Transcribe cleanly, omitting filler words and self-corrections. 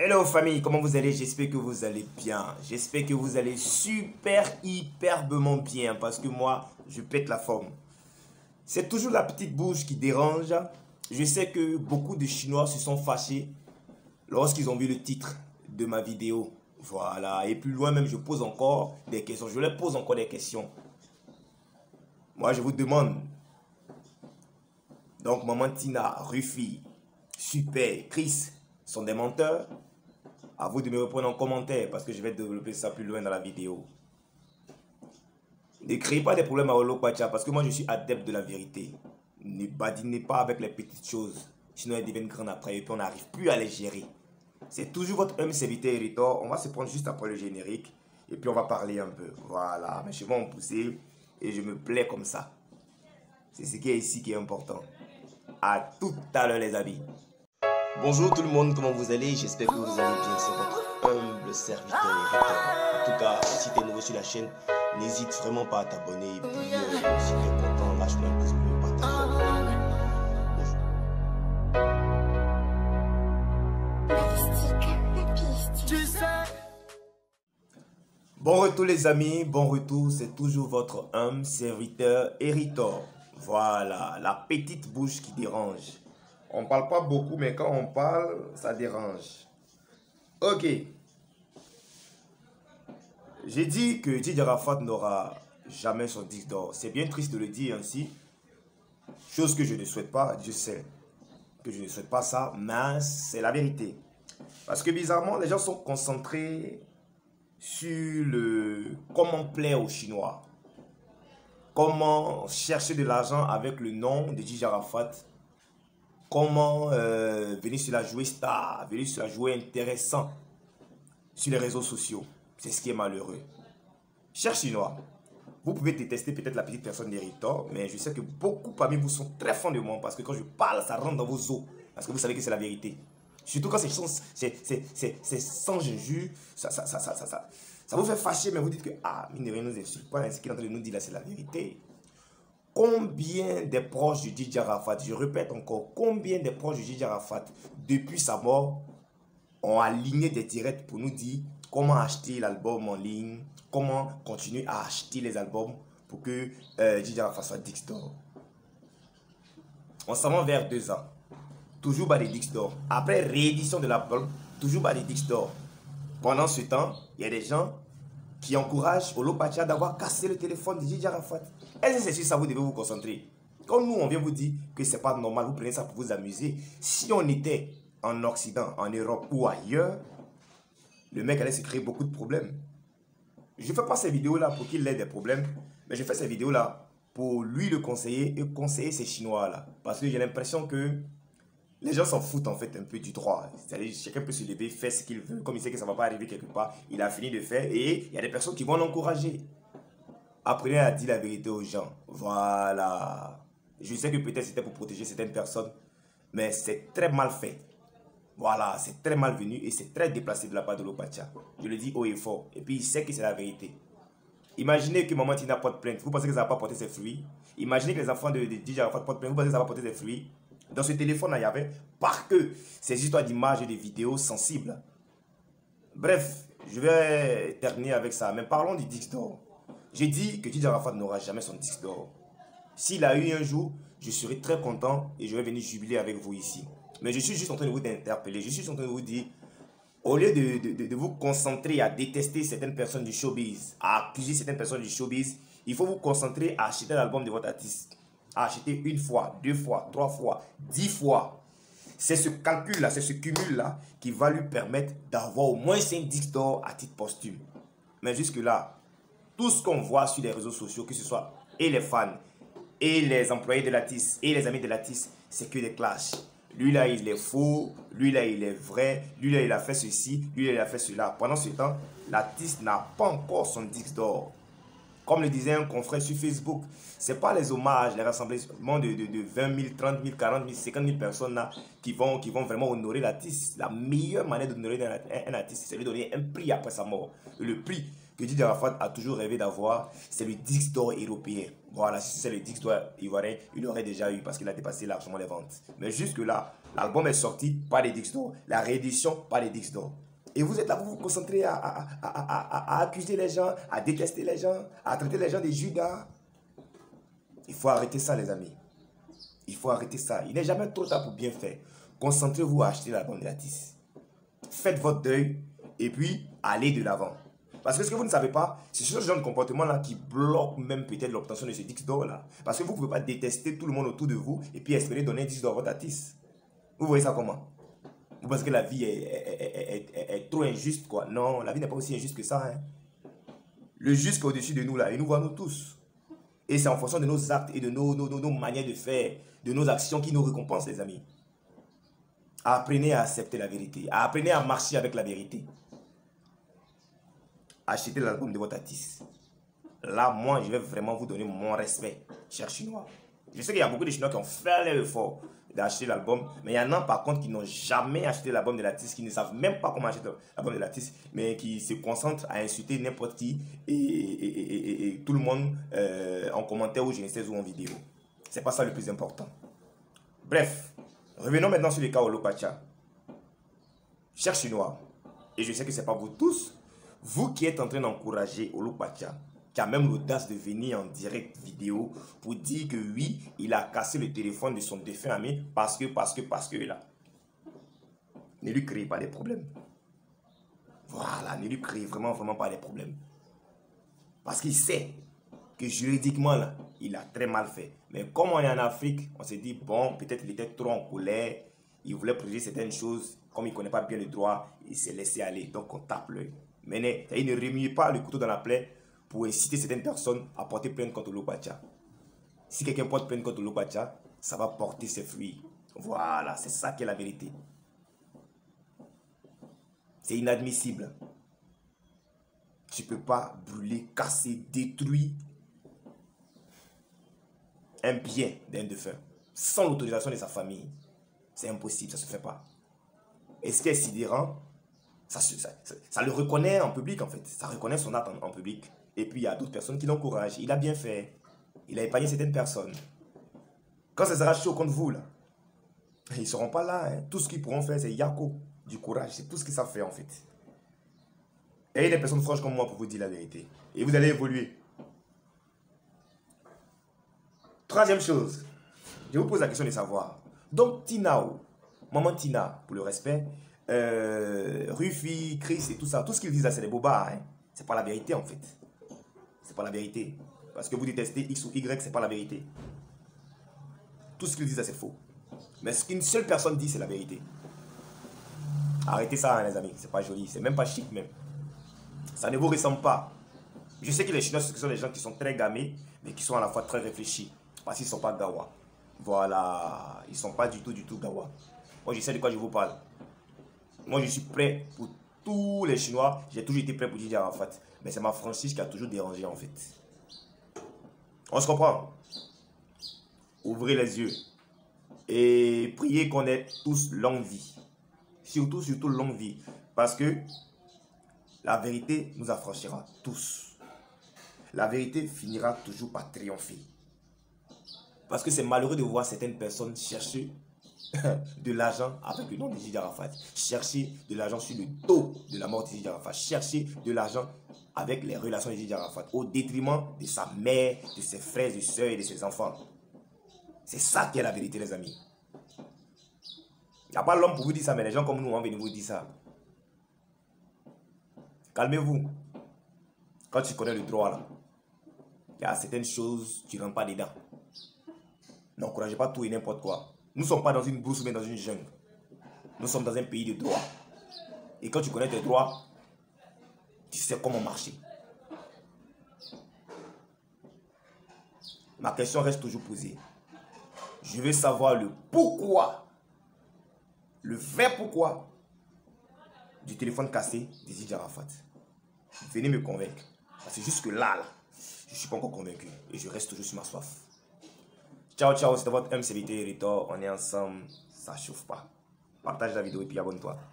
Hello famille, comment vous allez? J'espère que vous allez bien. J'espère que vous allez super, hyperbement bien parce que moi, je pète la forme. C'est toujours la petite bouche qui dérange. Je sais que beaucoup de Chinois se sont fâchés lorsqu'ils ont vu le titre de ma vidéo. Voilà, et plus loin même, je pose encore des questions. Je leur pose encore des questions. Moi, je vous demande. Donc, Maman Tina, Rufi, Super, Chris sont des menteurs. À vous de me répondre en commentaire parce que je vais développer ça plus loin dans la vidéo. Ne créez pas des problèmes à Olopacha parce que moi je suis adepte de la vérité. Ne badinez pas avec les petites choses. Sinon elles deviennent grandes après et puis on n'arrive plus à les gérer. C'est toujours votre homme serviteur Héritor. On va se prendre juste après le générique et puis on va parler un peu. Voilà, mes cheveux ont poussé et je me plais comme ça. C'est ce qui est ici qui est important. À tout à l'heure les amis. Bonjour tout le monde, comment vous allez? J'espère que vous allez bien, c'est votre humble serviteur Héritor. En tout cas, si tu es nouveau sur la chaîne, n'hésite vraiment pas à t'abonner. Et puis, si tu es content, lâche-moi un pouce bleu, partage. Bon retour les amis, bon retour, c'est toujours votre humble serviteur Héritor. Voilà, la petite bouche qui dérange. On parle pas beaucoup, mais quand on parle, ça dérange. Ok. J'ai dit que Didier Arafat n'aura jamais son disque d'or. C'est bien triste de le dire ainsi. Chose que je ne souhaite pas, je sais que je ne souhaite pas ça, mais c'est la vérité. Parce que bizarrement, les gens sont concentrés sur le comment plaire aux Chinois. Comment chercher de l'argent avec le nom de Didier Arafat. Comment venir sur la jouer star, venir sur la jouer intéressant sur les réseaux sociaux. C'est ce qui est malheureux. Chers Chinois, vous pouvez détester peut-être la petite personne d'Héritor, mais je sais que beaucoup parmi vous sont très fans de moi parce que quand je parle, ça rentre dans vos os. Parce que vous savez que c'est la vérité. Surtout quand c'est sans injure, ça vous fait fâcher, mais vous dites que, ah, mine de rien, nous insulte pas, ce qu'il est en train de nous dire là, c'est la vérité. Combien des proches de Didier Arafat, je répète encore, combien des proches de Didier Arafat, depuis sa mort, ont aligné des directs pour nous dire comment acheter l'album en ligne, comment continuer à acheter les albums pour que Didier Arafat soit disque d'or. On s'en va vers 2 ans. Toujours bas des disques d'or. Après réédition de l'album, toujours bas des disques d'or. Pendant ce temps, il y a des gens qui encouragent Olopacha d'avoir cassé le téléphone de Didier Arafat. Est-ce que c'est sur ça que vous devez vous concentrer? Quand nous, on vient vous dire que c'est pas normal, vous prenez ça pour vous amuser. Si on était en Occident, en Europe ou ailleurs, le mec allait se créer beaucoup de problèmes. Je ne fais pas ces vidéos-là pour qu'il ait des problèmes, mais je fais ces vidéos-là pour lui le conseiller et conseiller ces Chinois-là. Parce que j'ai l'impression que les gens s'en foutent en fait un peu du droit. C'est-à-dire chacun peut se lever, faire ce qu'il veut. Comme il sait que ça ne va pas arriver quelque part, il a fini de faire et il y a des personnes qui vont l'encourager. Apprenez à dire la vérité aux gens. Voilà. Je sais que peut-être c'était pour protéger certaines personnes, mais c'est très mal fait. Voilà, c'est très malvenu et c'est très déplacé de la part de Olopacha. Je le dis haut et fort. Et puis il sait que c'est la vérité. Imaginez que Maman Tina porte plainte. Vous pensez que ça ne va pas porter ses fruits? Imaginez que les enfants de Didier Arafat portent plainte. Vous pensez que ça va porter ses fruits? Dans ce téléphone-là, il y avait, parce que ces histoires d'images et de vidéos sensibles. Bref, je vais terminer avec ça. Mais parlons du disque d'or. J'ai dit que Didier Arafat n'aura jamais son disque d'or. S'il a eu un jour, je serai très content et je vais venir jubiler avec vous ici. Mais je suis juste en train de vous interpeller. Je suis en train de vous dire, au lieu de vous concentrer à détester certaines personnes du showbiz, à accuser certaines personnes du showbiz, il faut vous concentrer à acheter l'album de votre artiste. À acheter 1 fois, 2 fois, 3 fois, 10 fois. C'est ce calcul-là, c'est ce cumul-là qui va lui permettre d'avoir au moins 5 disques d'or à titre posthume. Mais jusque-là, tout ce qu'on voit sur les réseaux sociaux, que ce soit et les fans, et les employés de l'artiste, et les amis de l'artiste, c'est que des clashs. Lui là, il est faux, lui là, il est vrai, lui là, il a fait ceci, lui là, il a fait cela. Pendant ce temps, l'artiste n'a pas encore son disque d'or. Comme le disait un confrère sur Facebook, ce n'est pas les hommages, les rassemblements de 20 000, 30 000, 40 000, 50 000 personnes là, qui vont vraiment honorer l'artiste. La meilleure manière d'honorer un artiste, c'est de lui donner un prix après sa mort. Et le prix que Didier Arafat a toujours rêvé d'avoir, c'est le disque d'or européen. Voilà, si c'est le disque d'or ivoirien, il l'aurait déjà eu parce qu'il a dépassé largement les ventes. Mais jusque-là, L'album est sorti, pas les disques d'or. La réédition, pas les disques d'or. Et vous êtes là, vous vous concentrez à accuser les gens, à détester les gens, à traiter les gens des Judas. Il faut arrêter ça, les amis. Il faut arrêter ça. Il n'est jamais trop tard pour bien faire. Concentrez-vous à acheter l'album de l'artiste. Faites votre deuil et puis allez de l'avant. Parce que ce que vous ne savez pas, c'est ce genre de comportement-là qui bloque même peut-être l'obtention de ce disque d'or-là. Parce que vous ne pouvez pas détester tout le monde autour de vous et puis espérer donner un disque d'or à votre artiste. Vous voyez ça comment? Vous pensez que la vie est trop injuste, quoi? Non, la vie n'est pas aussi injuste que ça. Hein. Le juste qui est au-dessus de nous, là, il nous voit nous tous. Et c'est en fonction de nos actes et de nos manières de faire, de nos actions qui nous récompensent, les amis. Apprenez à accepter la vérité. Apprenez à marcher avec la vérité. Achetez l'album de votre artiste. Là, moi, je vais vraiment vous donner mon respect, chers Chinois. Je sais qu'il y a beaucoup de Chinois qui ont fait l'effort d'acheter l'album, mais il y en a par contre qui n'ont jamais acheté l'album de l'artiste, qui ne savent même pas comment acheter l'album de l'artiste, mais qui se concentrent à insulter n'importe qui et tout le monde en commentaire ou je ne sais où en vidéo. C'est pas ça le plus important. Bref, revenons maintenant sur le cas Olopacha. Chers Chinois, et je sais que ce n'est pas vous tous, vous qui êtes en train d'encourager Olopacha, qui a même l'audace de venir en direct vidéo pour dire que oui, il a cassé le téléphone de son défunt ami parce que là. Ne lui créez pas des problèmes. Voilà, ne lui créez vraiment pas des problèmes. Parce qu'il sait que juridiquement, là, il a très mal fait. Mais comme on est en Afrique, on s'est dit, bon, peut-être il était trop en colère, il voulait protéger certaines choses, comme il ne connaît pas bien le droit, il s'est laissé aller, donc on tape l'œil. Mais il ne remuez pas le couteau dans la plaie pour inciter certaines personnes à porter plainte contre Olopacha. Si quelqu'un porte plainte contre Olopacha, ça va porter ses fruits. Voilà, c'est ça qui est la vérité. C'est inadmissible. Tu ne peux pas brûler, casser, détruire un bien d'un défunt sans l'autorisation de sa famille. C'est impossible, ça ne se fait pas. Et ce qui est sidérant, ça le reconnaît en public en fait. Ça reconnaît son acte en public. Et puis il y a d'autres personnes qui l'encouragent. Il a bien fait. Il a épargné certaines personnes. Quand ça sera chaud contre vous, là, ils ne seront pas là. Hein. Tout ce qu'ils pourront faire, c'est Yako, du courage. C'est tout ce qu'ils savent faire en fait. Ayez des personnes franches comme moi pour vous dire la vérité. Et vous allez évoluer. Troisième chose, je vous pose la question de savoir. Donc Tinao, maman Tina, pour le respect, Rufi, Chris et tout ça, tout ce qu'ils disent là, c'est des bobards. Hein. C'est pas la vérité en fait. C'est pas la vérité. Parce que vous détestez X ou Y, c'est pas la vérité. Tout ce qu'ils disent là, c'est faux. Mais ce qu'une seule personne dit, c'est la vérité. Arrêtez ça, hein, les amis. C'est pas joli. C'est même pas chic, même. Ça ne vous ressemble pas. Je sais que les Chinois, ce sont des gens qui sont très gamés, mais qui sont à la fois très réfléchis. Parce qu'ils ne sont pas gawa. Voilà. Ils ne sont pas du tout gawa. Moi, je sais de quoi je vous parle. Moi, je suis prêt pour tous les Chinois. J'ai toujours été prêt pour Didier Arafat. Mais c'est ma franchise qui a toujours dérangé, en fait. On se comprend? Ouvrez les yeux. Et priez qu'on ait tous longue vie. Surtout longue vie. Parce que la vérité nous affranchira tous. La vérité finira toujours par triompher. Parce que c'est malheureux de voir certaines personnes chercher de l'argent avec le nom de Didier Arafat. Chercher de l'argent sur le dos de la mort de Didier Arafat. Chercher de l'argent avec les relations de Didier Arafat. Au détriment de sa mère, de ses frères et sœurs et de ses enfants. C'est ça qui est la vérité, les amis. Il n'y a pas l'homme pour vous dire ça, mais les gens comme nous, on vient vous dire ça. Calmez-vous. Quand tu connais le droit, là, il y a certaines choses, tu ne rentres pas dedans. N'encouragez pas tout et n'importe quoi. Nous ne sommes pas dans une brousse mais dans une jungle. Nous sommes dans un pays de droit. Et quand tu connais tes droits, tu sais comment marcher. Ma question reste toujours posée. Je veux savoir le pourquoi, le vrai pourquoi du téléphone cassé de Didier Arafat. Venez me convaincre. Parce que jusque là, je ne suis pas encore convaincu. Et je reste toujours sur ma soif. Ciao, ciao, c'était votre MCVT Rito. On est ensemble, ça chauffe pas. Partage la vidéo et puis abonne-toi.